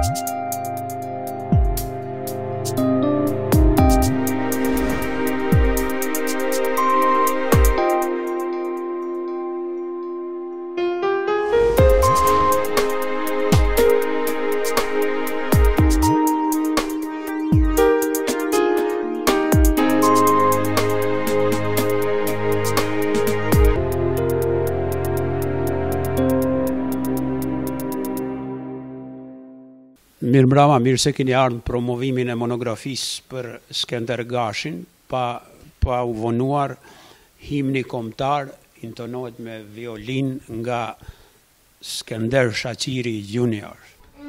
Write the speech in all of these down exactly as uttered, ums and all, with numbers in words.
Mirë mbrama, mirë se keni ardhur në promovimin e monografisë për Skënder Gashin, pa, pa u vonuar himni kombëtar intonohet me violin nga Skënder Shaqiri Junior.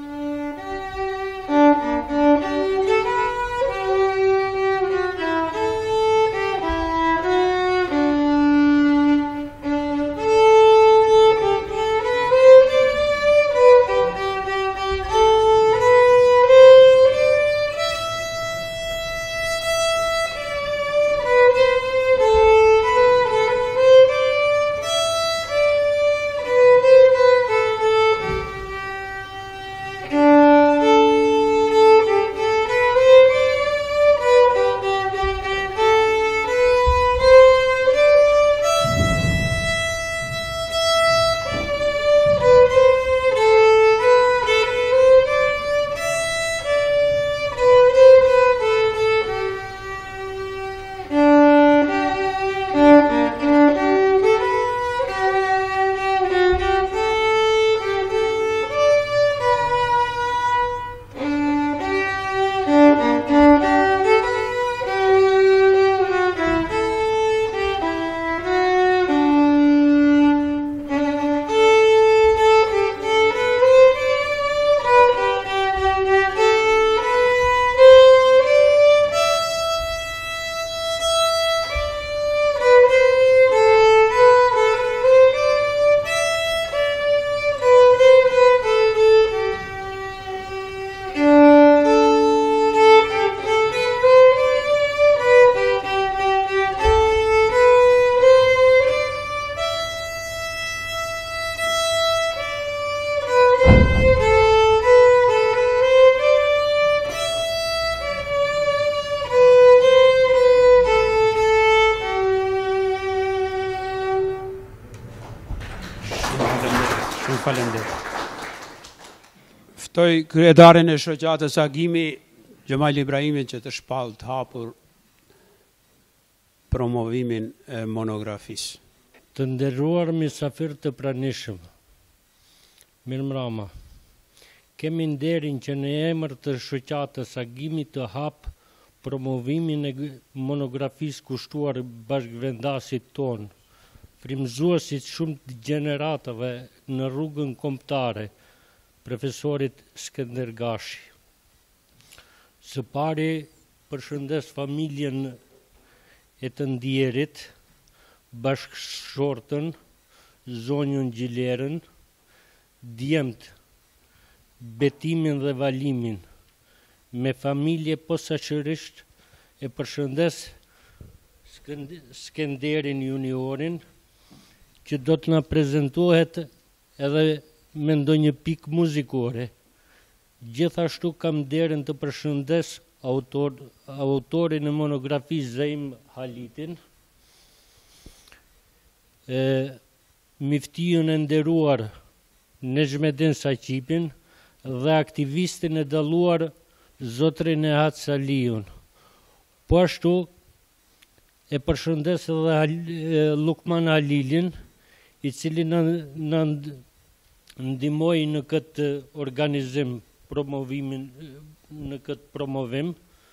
Ftoj kryetarin e shoqatës Agimi, Gjemal Ibrahimin, që të shpallë të hapur promovimin e monografisë. Të nderuar mysafir të pranishëm, mirëmbrëma. Kemi nderin që në emër të shoqatës Agimi të hap promovimin e monografisë kushtuar bashkëvendasit ton, frymëzuesit shumë të gjeneratave në rrugën kombëtare, profesorit Skënder Gashi. Së pari përshëndes familjen e të ndjerit, bashkëshortën, zonjën Gjilerën, djemt, Betimin dhe Valimin, me familje posaçërisht e përshëndes Skënderin Juniorin, që do të na prezentohet edhe me ndonjë pikë muzikore. Gjithashtu kam nderin të përshëndes autor, autorin e monografisë Zeim Halitin, e, miftijën e nderuar Nezhmedin Saqipin dhe aktivistin e dalluar Zotrin Nehat Saliun. Po ashtu e përshëndes edhe Lukman Halilin, i cili në, në ndihmoi në këtë organizim, promovimin, në këtë promovim.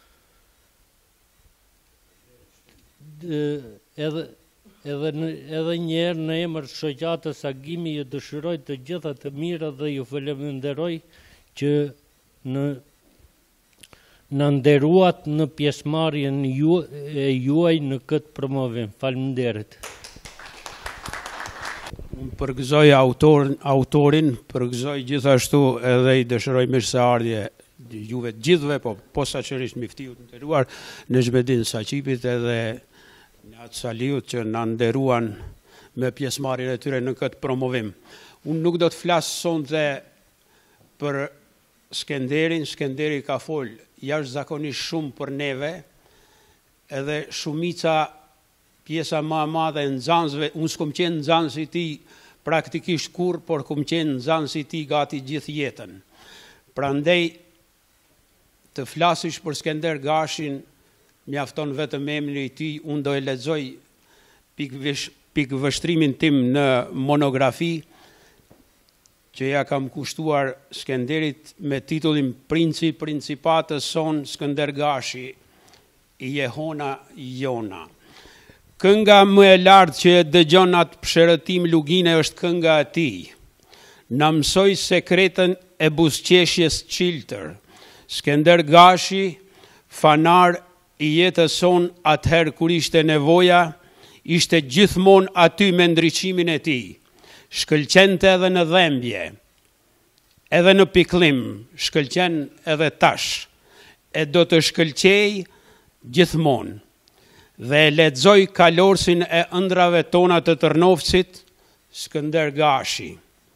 Edhe, edhe, edhe njerë në emër shoqatës Agimi ju dëshiroj të gjitha të mira dhe ju falenderoj që në në nderuat në pjesëmarrjen ju, e juaj në këtë promovim. Faleminderit. Unë përgëzoj autor, autorin, përgëzoj gjithashtu edhe i dëshiroj mirëseardhje juve të gjithëve, po posaçërisht miftiut nderuar Nezhmedin Saqipit edhe Nehat Saliut që na nderuan me pjesëmarrjen e tyre në këtë promovim. Unë nuk do të flas sonte për Skenderin, Skenderi ka fol jashtëzakonisht shumë për neve, edhe shumica pjesa më e madhe e nxënësve, unë s'kom qenë nxënës i tij praktikisht kur, por kom qenë nxënës i tij gati gjithë jetën. Prandaj të flasësh për Skender Gashin, mjafton vetëm emri i tij, unë do e lexoj pikëvështrimin tim në monografi që ja kam kushtuar Skenderit me titullin Princi Principatës son Skender Gashi, i Jehona Jona. Kënga më e lartë që e dëgjon atë pëshërëtim lugine është kënga e tij. Na mësoj sekretën e buzëqeshjes çiltër. Skender Gashi, fanar i jetës son atëherë kur ishte nevoja, ishte gjithmonë aty me ndriçimin e tij. Shkëlqente edhe në dhembje, edhe në pikëllim, shkëlqen edhe tash, e do të shkëlqej gjithmonë. Dhe e lexoj kalorsin e ëndrave tona të Tërnovcit, Skender Gashi.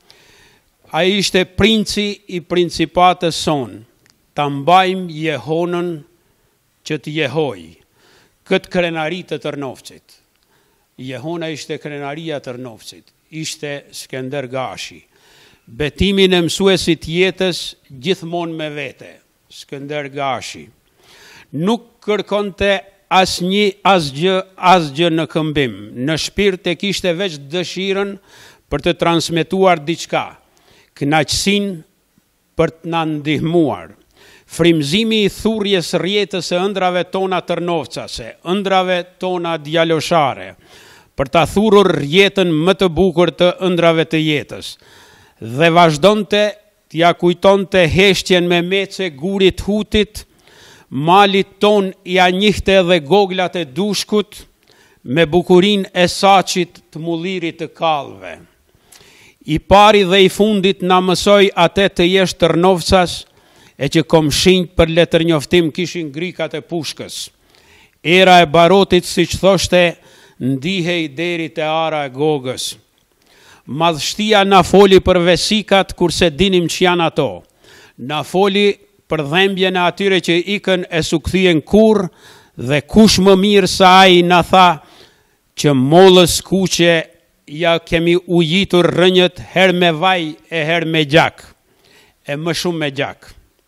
Ai ishte princi i principatës son, ta mbajmë Jehonën që të jehoj, këtë krenari të Tërnovcit. Jehona ishte krenaria e Tërnovcit, ishte Skender Gashi. Betimin e mësuesit jetës gjithmonë me vete, Skender Gashi. Nuk kërkonte asnjë asgjë asgjë në këmbim, në shpirt e kishte veç dëshirën për të transmetuar diçka, kënaqësinë për të na ndihmuar. Frymëzimi i thurrjes rrjetës së ëndrave tona tërnovcase, ëndrave tona djaloshare, për ta thurur rrjetën më të bukur të ëndrave të jetës. Dhe vazhdonte t'ja kujtonte heshtjen me mece gurit hutit, malit ton i anjihte edhe goglat e dushkut, me bukurin e saqit të mullirit të kallëve. I pari dhe i fundit na mësoj atë të jesh Tërnovcas, e që komshinjt për letër njoftim kishin grikat e pushkës. Era e barotit, si që thoshte, ndihej deri te ara e gogës. Madhështia na foli për vesikat, kurse dinim që janë ato. Na foli për dhembjen e atyre që ikën e sukthyen kur, dhe kush më mirë sa ai na tha që mollës kuqe ja kemi ujitur rënjët her me vaj e her me gjak, e më shumë me gjak.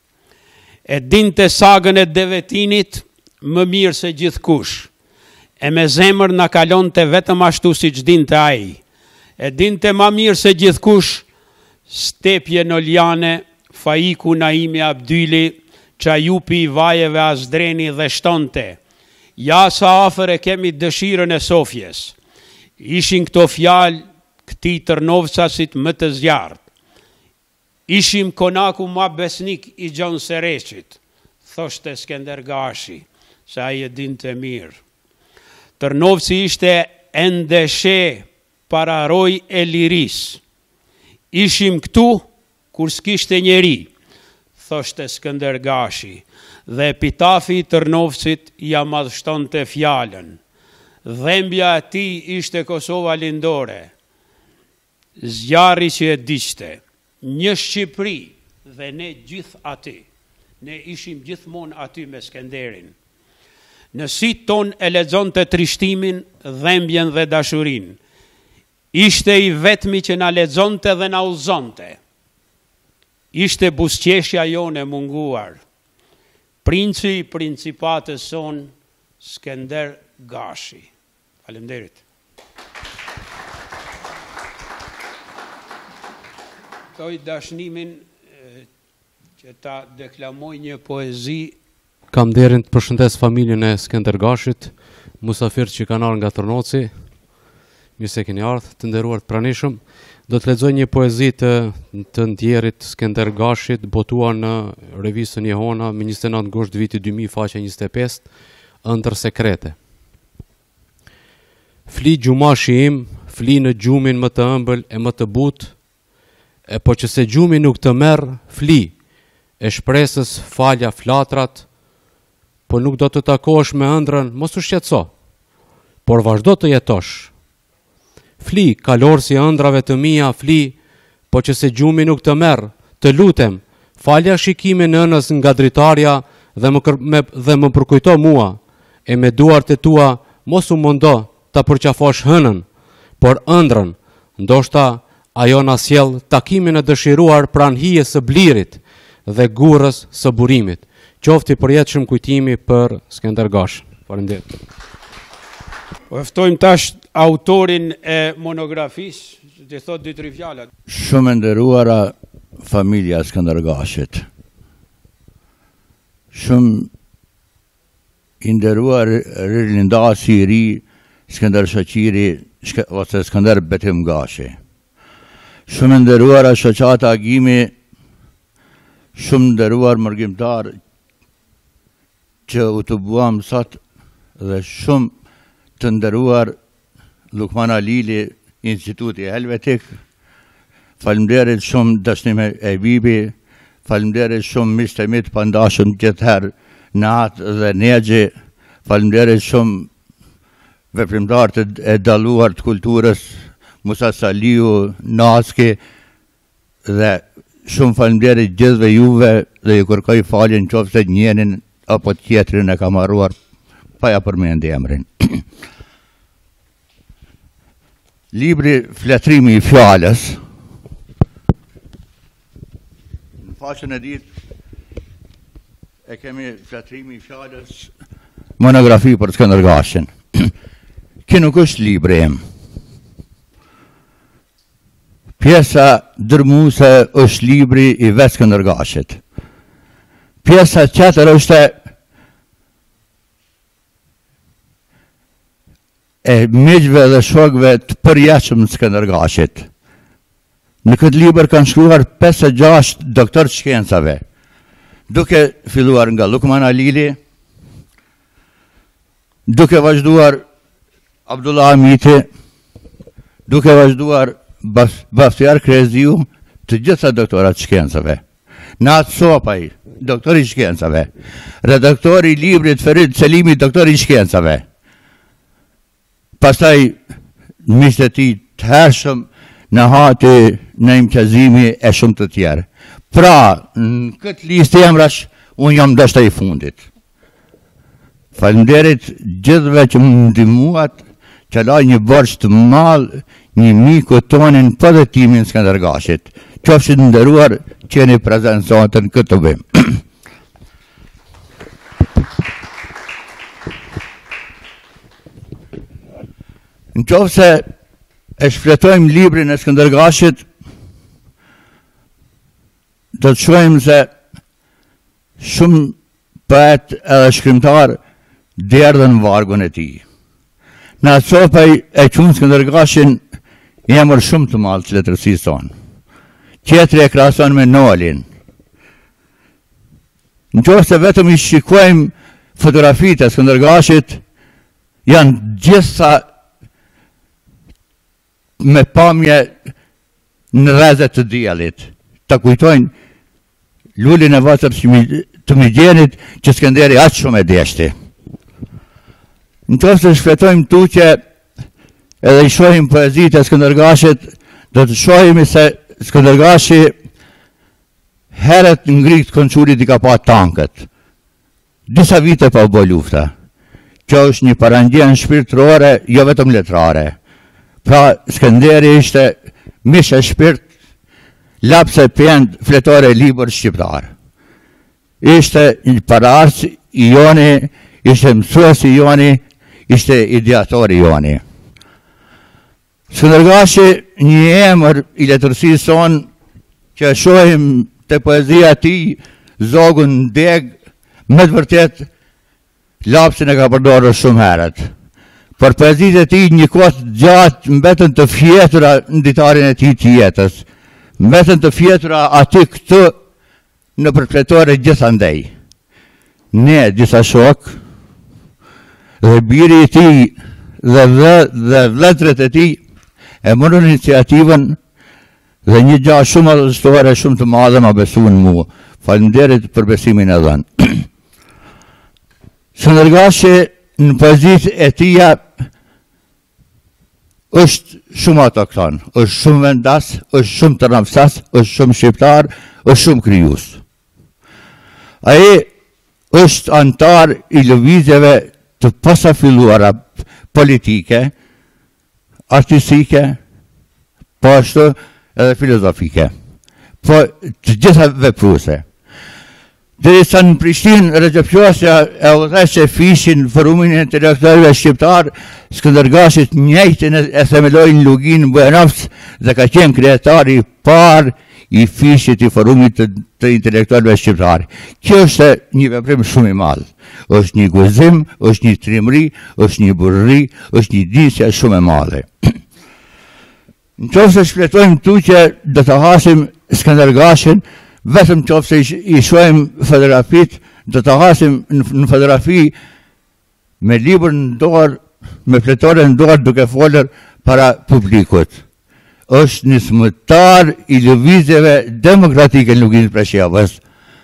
E dinte sagën e devetinit më mirë se gjithkush, e me zemër na kalonte vetëm ashtu si që dinte ai. E dinte ma mirë se gjithkush stepje në Oljane, Faiku Naimi Abdyli, Qajupi i vajeve Azdreni dhe shtonte. Ja sa afër e kemi dëshirën e Sofjes. Ishin këto fjalë këtij Tërnovcasit më të zjarrt. Ishim konaku ma besnik i Gjon Sereqit, thoshte Skender Gashi, se ai e dinte mirë. Tërnovci ishte ende she pararoj e liris. Ishim këtu kur s'kishte njeri, thoshte Skender Gashi, dhe epitafi i Tërnovcit ja madhështonte fjalën. Dhembja e tij ishte Kosova lindore, zjarri që e diqte, një Shqipëri dhe ne gjithë aty. Ne ishim gjithmonë aty me Skenderin. Në syt ton e lexonte trishtimin, dhembjen dhe dashurin. Ishte i vetmi që na lexonte dhe na udhëzonte. Ishte buzëqeshja jone munguar. Princi i principatës son, Skender Gashi. Faleminderit. Toj dashnimin që ta deklamoj një poezi. Kam derin të përshëndes familjen e Skender Gashit, musafir që kanë ardhur nga Tërnovci. Mirë se keni ardhur, të nderuar të pranishëm. Do të lexoj një poezi të, të ndjerit Skender Gashit, botuar në revistën Jehona me njëzet e nëntë gusht viti dy mijë, faqja njëzet e pesë, ëndër sekrete. Fli gjumashi im, fli në gjumin më të ëmbël e më të butë, e po që se gjumi nuk të merë, fli, e shpresës falja flatrat, po nuk do të takosh me ëndrën, mos u shqetëso, por vazhdo të jetosh. Fli, kalor si ëndrave të mia, fli, po që se gjumi nuk të merë, të lutem, Falja shikimi në nënës nga dritarja dhe më, kër, me, dhe më përkujto mua, e me duart e tua mos u mundo ta përqafosh hënën, por ëndrën, ndoshta ajo na sjell takimin e dëshiruar pran hijes së blirit dhe gurrës së burimit. Qofti përjetshëm kujtimi për Skënder Gashën. Faleminderit. Po ftojmë tash autorin e monografisë, të thot dy tre fjala. Shumë e nderuara familja e Skënder Gashit. Shumë i nderuar rilindasi i ri Skënder Shoqiri ose Skënder Betim Gashi. Shumë e nderuara shoqata Agimi, shumë nderuar mërgjimtar që u të buam sot dhe shumë të nderuar Lukman Alili, Instituti Helvetik, falemderit shumë Dashnime e Bibi, falemderit shumë miqtemit pandashëm gjithherë Naat dhe Negji, falemderit shumë veprimtar të e dalluar të kulturës Musa Saliu, Naski dhe shumë falemderit gjithve juve dhe ju kërkoj faljen qofse njenin apo tjetrin e ka marruar pa ja përmendi emrin. Libri Fletrimi i Fjalës, në faqen e ditë e kemi Fletrimi i Fjalës, monografi për Skënder Gashin. Kë nuk është libri im. Pjesa dërmuese është libri i vetë Skënder Gashit. Pjesa tjetër është e miqve dhe shokëve të përjetshëm të Skënder Gashit. Në këtë libër kanë shkruar pesë e gjashtë doktor të shkencave, duke filluar nga Lukman Alili, duke vazhduar Abdullah Hamiti, duke vazhduar Baftiar Kreziu, të gjitha doktorat të shkencave. Naat Sopaj, doktor i shkencave. Redaktori i librit Ferit Selimi, doktor i shkencave. Pastaj miqtë e tij të hershëm, Nehati, Naim Kazimi e shumë të tjerë. Pra, në këtë listë emrash, unë jam ndoshta i fundit. Faleminderit gjithëve që më ndihmuat, që la një borxh të madh një miku tonin për dhe timin Skënder Gashit. Qofshin nderuar që jeni prezent sot në këtë vim. Në qoftë se e shfletojmë librin e Skënder Gashit, do të shohim se shumë poet edhe shkrimtar derdhën vargun e tij. Naat Sopaj e qunë Skënder Gashin emër shumë të madh të letërsisë tonë. Tjetri e krahason me Nolin. Në qoftë se vetëm i shikojmë fotografitë e Skënder Gashit, janë gjithsa me pamje në rrezet të diellit. Ta kujtojnë lulin e vatër të migjenit që Skënderi aq shumë e deshti. Në qoftë se shfletojmë tutje edhe i shohim poezitë e Skënder Gashit, do të shohim se Skënder Gashi herët ngrit Konçulit i ka pa tankët. Disa vite pa u bë lufta. Kjo është një parandjen shpirtërore, jo vetëm letrare. Pra, Skënderi ishte mish e shpirt, lapse pend fletore libër shqiptar. Ishte një paraardhës i joni, ishte mësues i joni, ishte ideator i joni. Skënder Gashi një emër i letërsisë sonë që shohim të poezia e tij, zogun deg, me të vërtet lapsin e ka përdorur shumë herët. Por poezitë e tij një kohë gjatë mbetën të fjetura në ditarin e tij të jetës, mbetën të fjetura aty këtu në përfletore gjithandej. Ne disa shok dhe biri i tij dhe dhe vëllezërit e tij e morën iniciativën dhe një gjë shumë madhështore, shumë të madhe ma besuan mua. Faleminderit për besimin e dhënë. Skënder Gashi në poezitë e tija është shumë autokton, është shumë vendas, është shumë tërnafsas, është shumë shqiptar, është shumë krijues. Ai është antar i lëvizjeve të pasafilluara politike, artistike, po ashtu edhe filozofike, po të gjitha vepruese. Derisa në Prishtinë, Recep Qosja e udhëheqë fishin forumin e intelektualëve shqiptar, Skëndergashi njëjtin e themeloi në Lugin Bujanovc dhe ka qenë kryetari i parë i fishit i forumit të, të intelektualëve shqiptar. Kjo është një veprim shumë i madh. Është një guzim, është një trimëri, është një burri, është një disje shumë e madhe. Në qoftë se shfletojmë tu që do të hasim Skëndergashin, vetëm qoftë se i shohim fotografit, do të hasim në, në fotografi me libër në dorë, me fletore në dorë duke folër para publikut. Është një smëtar i lëvizjeve demokratike në Luginë të Preshevës.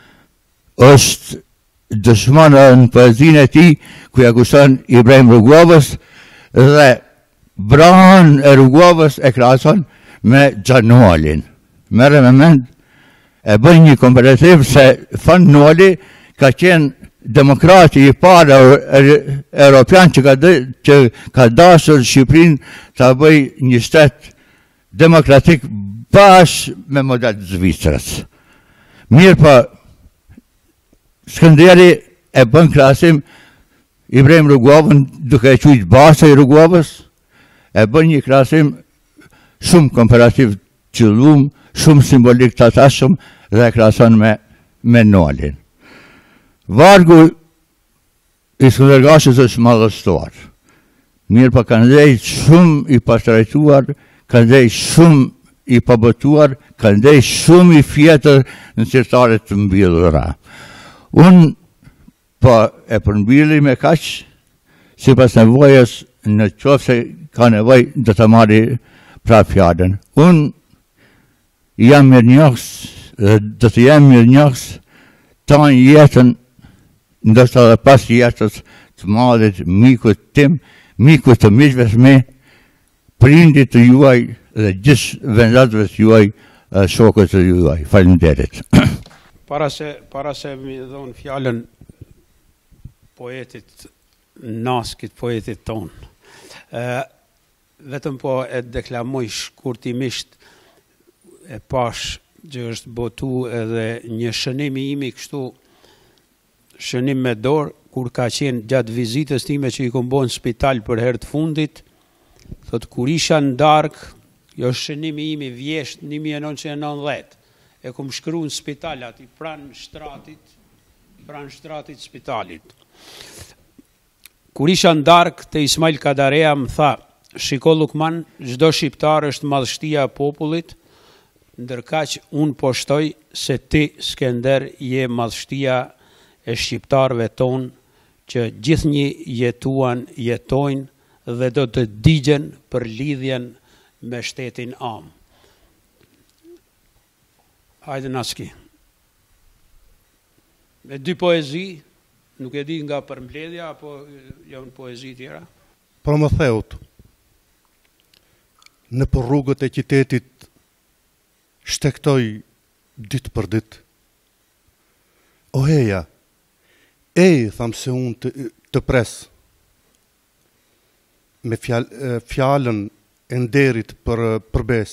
Është dëshmon në poezinë e tij ku ja kushton Ibrahim Rrugovës dhe Brahan e Rrugovës e krahason me Xhanolin. Merre me mend, e bën një komparativ se Van Noli ka qenë demokrati i parë europian që ka, që ka dashur Shqipërinë ta bëj një shtet demokratik bashkë me model të Zvicrës. Mirë po, Skënderi e bën krahasim Ibrahim Rrugovën duke e quajtur basa i Rrugovës, e bën një krahasim shumë komparativ qëllum, shumë simbolik të atashëm dhe e krahason me, me Nolin. Vargu i Skëndergashit është madhështor. Mirë po kanë dhejt shumë i pastrajtuar, kanë dhejt shumë i pabëtuar, kanë dhejt shumë i fjetër në qytetarët të mbyllura. Unë po e përmbylli me kaq, sipas nevojës, në qoftë se ka nevojë do të marri pra fjalën. Unë jam mirënjohës, do të jam mirënjohës tanë jetën, ndoshta edhe pas jetës të madhit mikut tim, mikut të miqve të mi, prindit të juaj dhe gjithë vendasve të juaj, shokët të juaj. Faleminderit. Para se, para se mi dhonë fjallën poetit Naskit, poetit tonë, e, vetëm po e deklamoj shkurtimisht e pash që është botu edhe një shënimi imi kështu, shënim me dorë, kur ka qenë gjatë vizitës time që i kom bo në spital për herë të fundit, thot, kur isha në darkë, jo shënimi imi vjesht një mijë e nëntëqind e nëntëdhjetë, e kom shkru në spital ati pranë shtratit, pranë shtratit spitalit. Kur isha në darkë, te Ismail Kadarea më tha, shiko Lukman, çdo shqiptar është madhështia e popullit, ndërkaq unë po shtoj se ti, Skënder, je madhështia e shqiptarëve tonë që gjithnjë jetuan, jetojnë dhe do të digjen për lidhjen me shtetin am. Hajde Naski. Me dy poezi, nuk e di nga përmbledhja, apo janë poezi tjera? Prometheut, në për rrugët e qytetit shtektoj ditë për ditë. O heja, ej, thamë se unë të, të pres, me fjal, fjallën e nderit për përbes.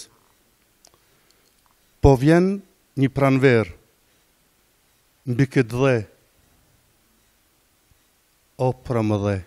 Po vjen një pranver, mbi këtë dhe, o pra më dhe.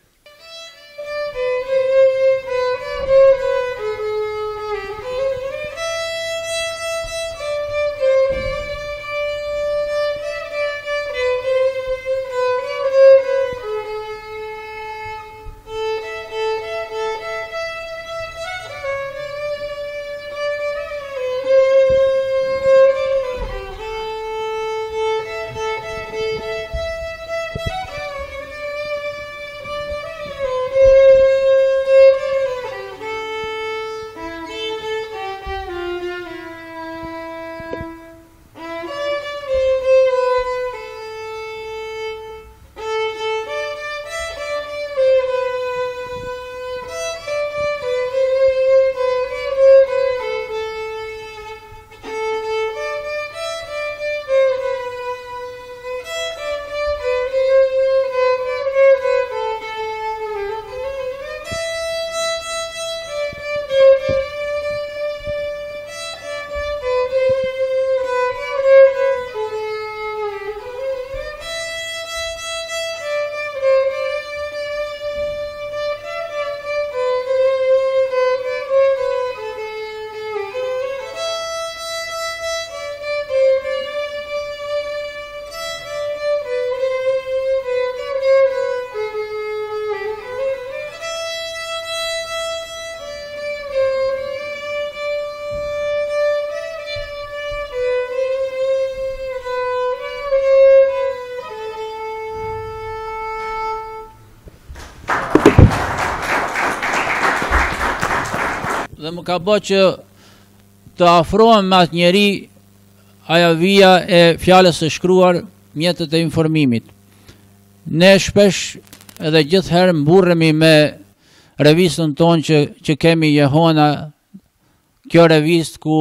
dhe më ka bë që të afrohem me atë njeri aja vija e fjalës së shkruar, mjetët e informimit. Ne shpesh edhe gjithherë mburremi me revistën tonë që, që kemi Jehona, kjo revist ku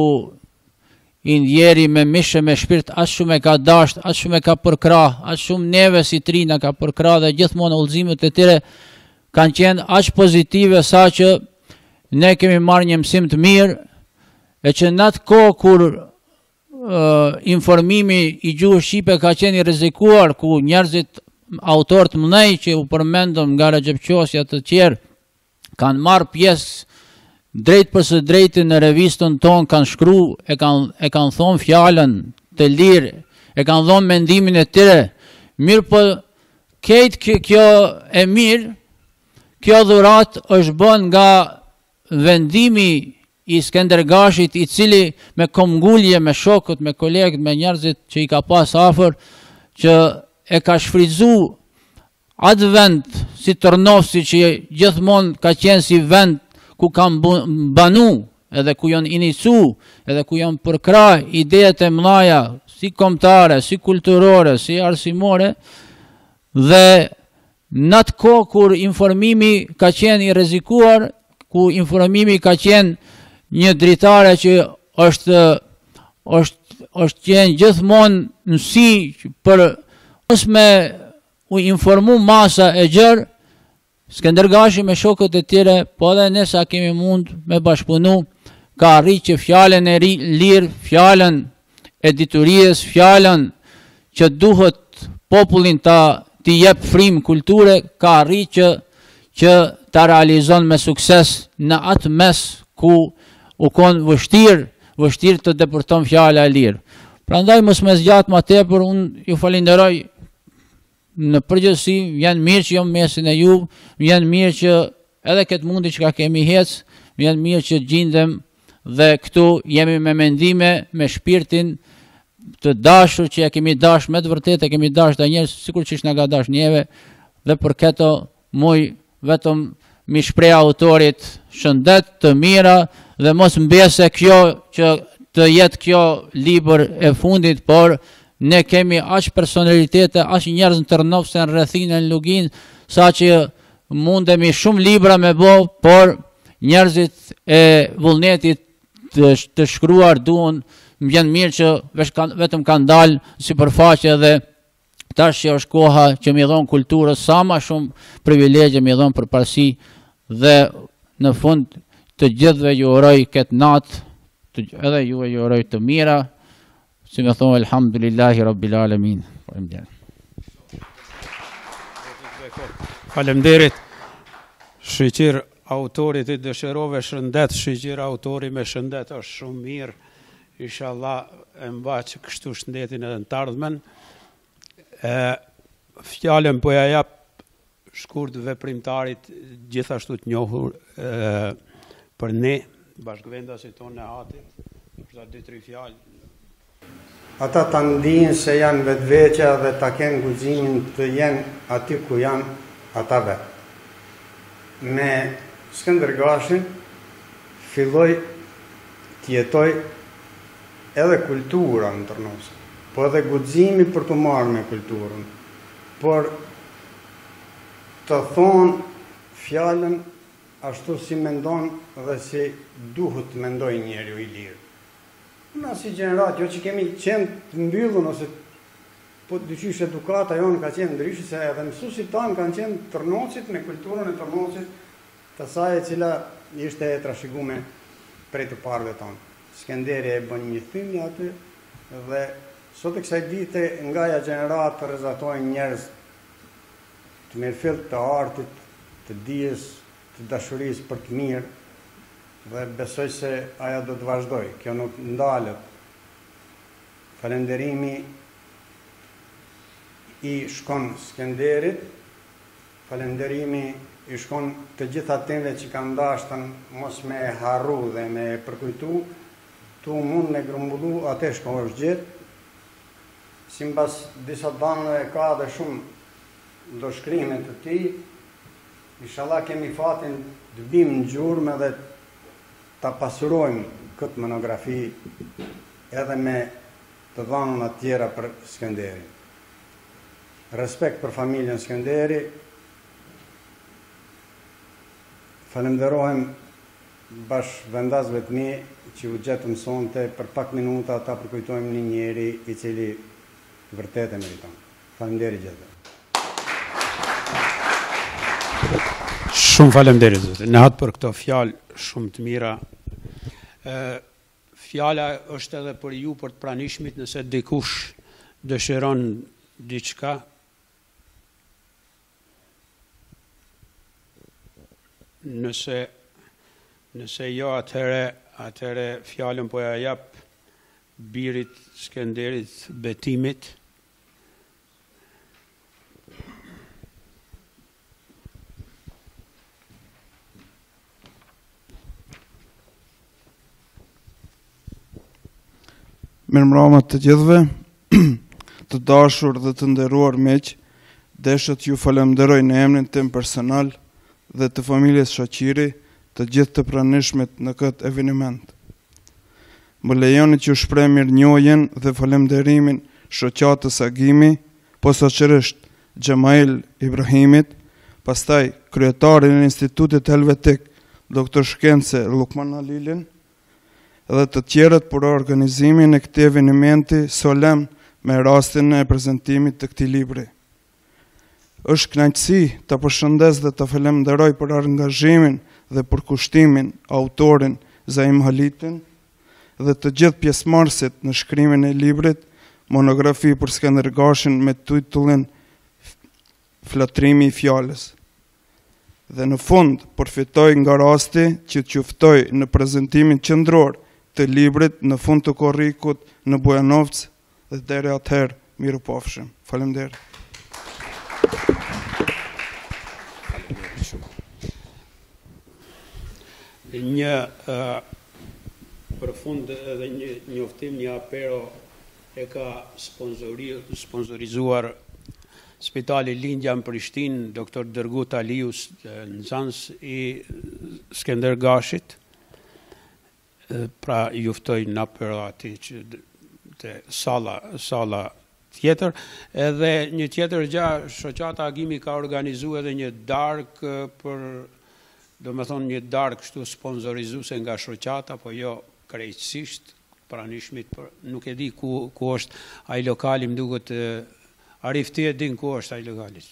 i ndjeri me mishe me shpirt, aq shumë e ka dasht, aq shumë e ka përkra, aq shumë neve si trina ka përkra dhe gjithmonë udhëzimet e tyre kanë qenë aq pozitive sa që ne kemi marrë një mësim të mirë, e që në atë kohë kur uh, informimi i gjuhës shqipe ka qenë i rrezikuar, ku njerëzit autorët mëdhenj që u përmendëm nga Recep Qosja të tjerë kanë marrë pjesë drejt për së drejti në revistën tonë, kanë shkru, e kanë, e kanë thonë fjalën të lirë, e kanë thonë mendimin e tyre. Mirë po, ketë kjo, kjo e mirë, kjo dhurat është bën nga vendimi i Skëndergashit, i cili me komgullje, me shokët, me kolegët, me njerëzit që i ka pas afër, që e ka shfrytzu atë vend si Tërnovsi që gjithmonë ka qenë si vend ku kanë banu, edhe ku janë inicu, edhe ku janë përkra idejet e mëdha, si kombëtare, si kulturore, si arsimore, dhe në atë kohë kur informimi ka qenë i rrezikuar, ku informimi ka qenë një dritare që është, është, është qenë gjithmonë nësi për mos me u informu masa e gjërë, Skëndergashi me shokët e tjere, po edhe ne sa kemi mund me bashkëpunu, ka arrit që fjallën e lirë, fjallën e diturijës, fjallën që duhet popullin ta t'i jep frim kulture, ka arrit që, që ta realizon me sukses në atë mes ku u konë vështirë, vështirë të depërton fjalla e lirë. Prandaj mos me zgjatë ma tepër, unë ju falenderoj. Në përgjithësi, janë mirë që jam mesin e ju, janë mirë që edhe këtë mundi që ka kemi hec, janë mirë që gjindem dhe këtu jemi me mendime, me shpirtin të dashur që ja kemi dash me të vërtet, e kemi dash dhe njerës, sikur që ishtë nga dash njeve, dhe për këto muj vetëm mi shprej autorit shëndet të mira dhe mos mbese kjo që të jetë kjo libër e fundit, por ne kemi aq personalitete, aq njerëz në Tërnovë, në rrethinë në Lugin, sa që mundemi shumë libra me bo, por njerëzit e vullnetit të, të shkruar duan, më vjen mirë që vetëm kanë dalë si përfaqe dhe tash që është koha që mi dhon kulturës sa ma shumë privilegje, mi dhon përparësi dhe në fund të gjithve ju uroj këtë natë, edhe ju e ju uroj të mira. Si me thonë, elhamdulillahi rabbil alamin. Falemderit. Shqyqir autorit i dëshirove shëndet, shqyqir autori me shëndet është shumë mirë. Inshallah e mba që kështu shëndetin edhe në të ardhmen. Fjallën po ja jap shkurt veprimtarit gjithashtu të njohur e, për ne, bashkëvendasit tonë e atit, për dy tri fjallë. Ata ta ndinë se janë vetveqja dhe ta kenë guximin të jenë aty ku janë ata vetë. Me Skëndergashin filloj të jetoj edhe kultura në Tërnovë, po edhe guximi për të marrë me kulturën, por të thonë fjallën ashtu si mendon dhe si duhet të mendoj njeriu i lirë. Në si gjenerat, jo që kemi qenë të mbyllun, ose po dyqysh edukata jonë ka qenë ndryshë, se edhe mësusit tanë kanë qenë Tërnovësit me kulturën e Tërnovësit të saj e cila ishte e trashëgume prej të parve tanë. Skënderi e bën një thymje aty dhe sot e kësaj dite nga ja gjenerat të rrezatojnë njerëz të mirëfill të artit, të dijes, të dashurisë për të mirë, dhe besoj se aja do të vazhdoj, kjo nuk ndalët. Falenderimi i shkon Skënderit, falenderimi i shkon të gjitha temve që kanë dashtën mos me harru dhe me përkujtu, tu mund me grumbullu atë shko është gjithë, si mbas disa danëve ka dhe shumë do shkrimet të ti, inshallah kemi fatin të bim në gjurme dhe ta pasurojmë këtë monografi edhe me të dhënat tjera për Skënderin. Respekt për familjen Skënderi. Falenderohem bash vendasve të mi që u gjetëm sonte, për pak minuta ta përkujtojmë një njeri i cili vërtet e meriton. Faleminderit gjithë. Shumë faleminderit zotë. Nahat për këto fjalë shumë të mira. Fjala është edhe për ju, për të pranishmit, nëse dikush dëshiron diçka. Nëse nëse jo, atëherë atëherë fjalën po ja jap birit Skënderit Betimit. Mirëmbrëma të gjithëve, të dashur dhe të nderuar miq, deshet ju falenderoj në emrin tim personal dhe të familjes Shaqiri, të gjithë të pranishmit në këtë eveniment. Më lejoni që ju shpreh mirënjohjen dhe falënderimin shoqatës Agimi, posaçërisht Xhemail Ibrahimit, pastaj kryetarin e Institutit Helvetik, doktor shkence Lukman Alilin, dhe të tjerët për organizimin e këtij evenimenti solemn me rastin e prezantimit të këtij libri. Është kënaqësi të përshëndes dhe të falenderoj për angazhimin dhe për kushtimin autorin Zaim Halitin dhe të gjithë pjesëmarrësit në shkrimin e librit Monografi për Skëndergashin me titullin Flatrimi i fjalës. Dhe në fund përfitoj nga rasti që të quftoj në prezantimin qendror të librit në fund të korrikut në Bujanovc dhe deri atëherë mirupafshim. Faleminderit. Një uh, përfund edhe një njoftim, një apero e ka sponsori, sponsorizuar Spitali Lindja në Prishtinë, doktor Dërgut Alius, nxënës i Skëndergashit. Pra juftoj në apero ati që të sala, sala tjetër, edhe një tjetër gjë, shoqata Agimi ka organizuar edhe një darkë për, do me thonë një darkë kështu sponsorizuese nga shoqata, po jo krejtësisht pranishmit, për, nuk e di ku, ku është ai lokali, më duket Arif ti e din ku është ai lokali?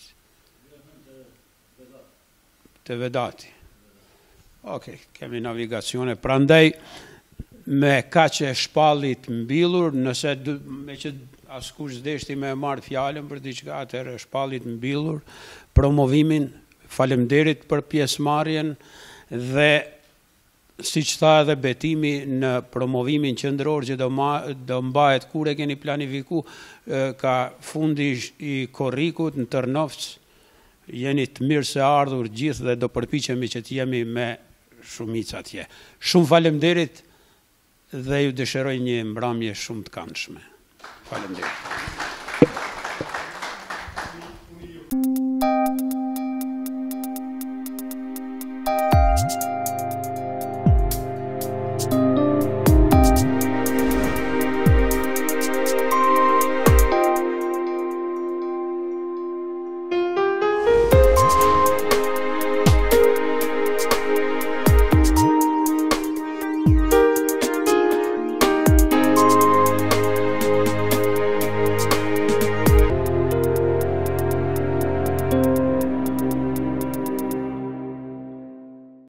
Te Vedati. Okej, kemi navigacione, prandaj me kaq e shpallit mbyllur, nëse me që askush deshti me marrë fjalën për diçka, atëherë shpallit mbyllur, promovimin, faleminderit për pjesëmarrjen dhe siç tha edhe Betimi në promovimin qendror që do, ma, do mbahet kur e keni planifiku ka fundi i korrikut në Tërnovc, jeni të mirë se ardhur gjithë dhe do përpiqemi që të jemi me shumicë atje. Shumë faleminderit dhe ju dëshiroj një mbrëmje shumë të këndshme. Faleminderit. you.